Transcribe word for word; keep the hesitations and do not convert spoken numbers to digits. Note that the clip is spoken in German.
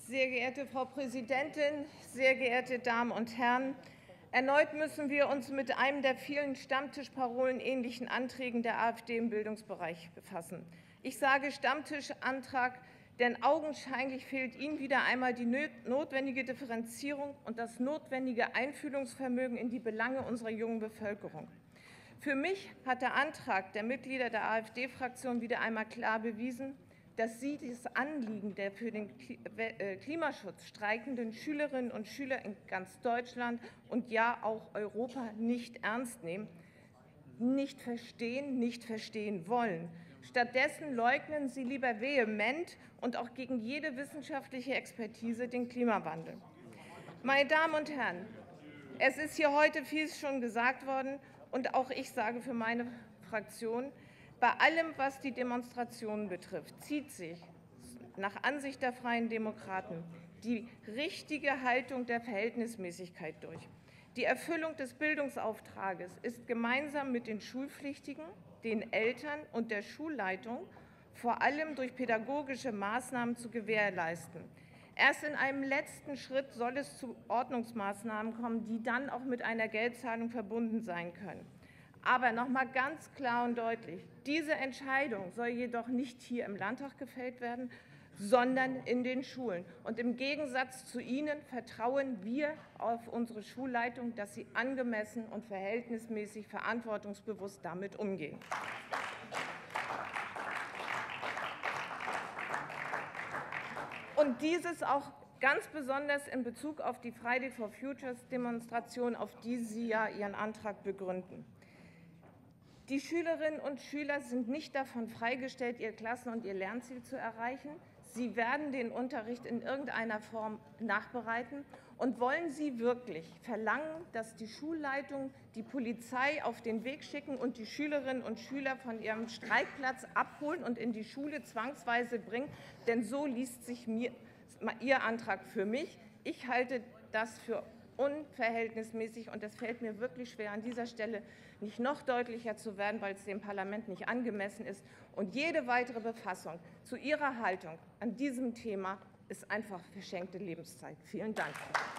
Sehr geehrte Frau Präsidentin, sehr geehrte Damen und Herren! Erneut müssen wir uns mit einem der vielen Stammtischparolen ähnlichen Anträgen der AfD im Bildungsbereich befassen. Ich sage Stammtischantrag, denn augenscheinlich fehlt Ihnen wieder einmal die notwendige Differenzierung und das notwendige Einfühlungsvermögen in die Belange unserer jungen Bevölkerung. Für mich hat der Antrag der Mitglieder der AfD-Fraktion wieder einmal klar bewiesen, dass Sie das Anliegen der für den Klimaschutz streikenden Schülerinnen und Schüler in ganz Deutschland und ja auch Europa nicht ernst nehmen, nicht verstehen, nicht verstehen wollen. Stattdessen leugnen Sie lieber vehement und auch gegen jede wissenschaftliche Expertise den Klimawandel. Meine Damen und Herren, es ist hier heute vieles schon gesagt worden, und auch ich sage für meine Fraktion, bei allem, was die Demonstrationen betrifft, zieht sich nach Ansicht der Freien Demokraten die richtige Haltung der Verhältnismäßigkeit durch. Die Erfüllung des Bildungsauftrages ist gemeinsam mit den Schulpflichtigen, den Eltern und der Schulleitung vor allem durch pädagogische Maßnahmen zu gewährleisten. Erst in einem letzten Schritt soll es zu Ordnungsmaßnahmen kommen, die dann auch mit einer Geldzahlung verbunden sein können. Aber noch mal ganz klar und deutlich, diese Entscheidung soll jedoch nicht hier im Landtag gefällt werden, sondern in den Schulen. Und im Gegensatz zu Ihnen vertrauen wir auf unsere Schulleitung, dass sie angemessen und verhältnismäßig verantwortungsbewusst damit umgehen. Und dieses auch ganz besonders in Bezug auf die Friday for Futures Demonstration, auf die Sie ja Ihren Antrag begründen. Die Schülerinnen und Schüler sind nicht davon freigestellt, ihr Klassen- und ihr Lernziel zu erreichen. Sie werden den Unterricht in irgendeiner Form nachbereiten. Und wollen Sie wirklich verlangen, dass die Schulleitung die Polizei auf den Weg schicken und die Schülerinnen und Schüler von ihrem Streikplatz abholen und in die Schule zwangsweise bringen? Denn so liest sich mir Ihr Antrag für mich. Ich halte das für unverhältnismäßig, und es fällt mir wirklich schwer, an dieser Stelle nicht noch deutlicher zu werden, weil es dem Parlament nicht angemessen ist. Und jede weitere Befassung zu Ihrer Haltung an diesem Thema ist einfach verschenkte Lebenszeit. Vielen Dank.